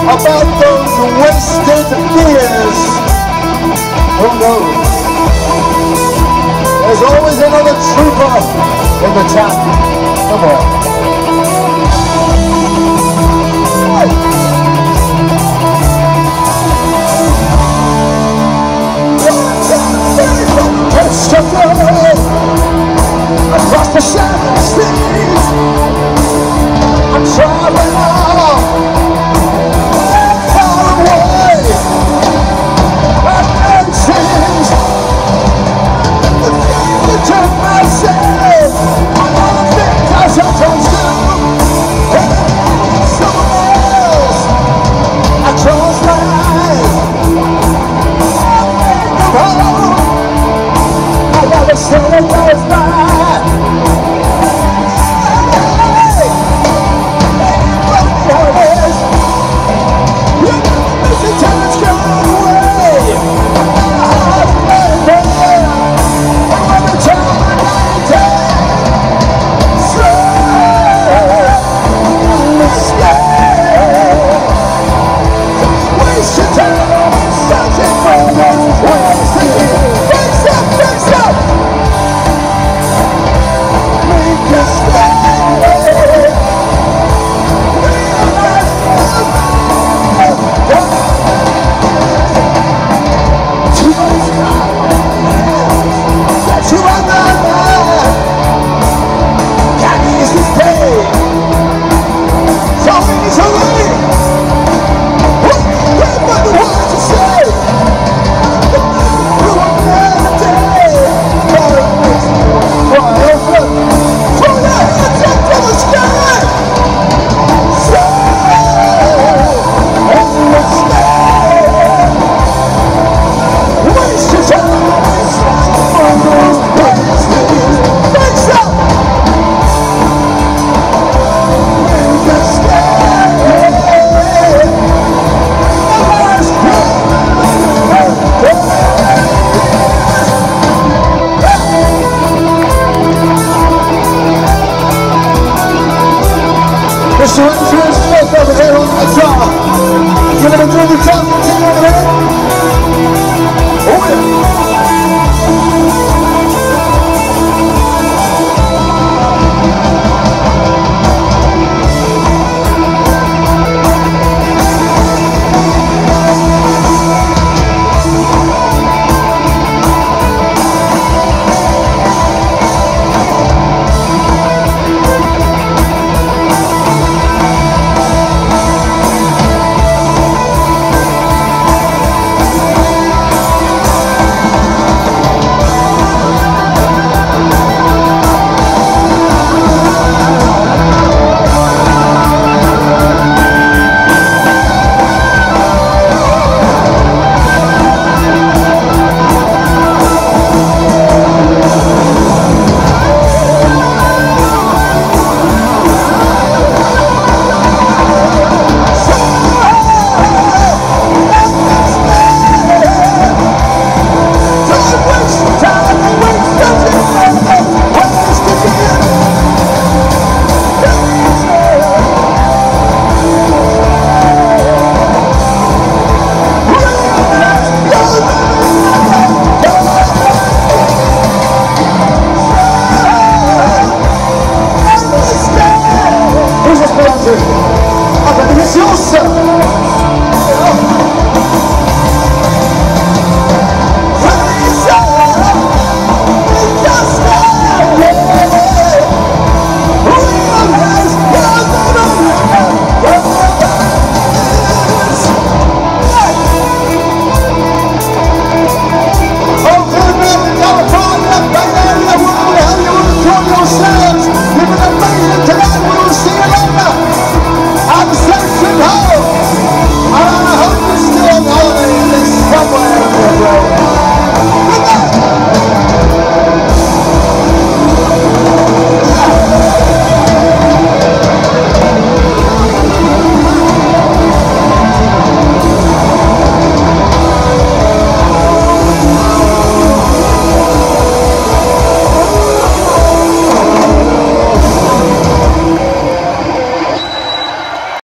about those wasted years. Who knows? There's always another trooper in the town. Come on. Across the shining seas, I'm traveling on, far away. And nations, the future myself, all the things I sometimes do, and someone else. I close my eyes, I think of home. I gotta say it goes by.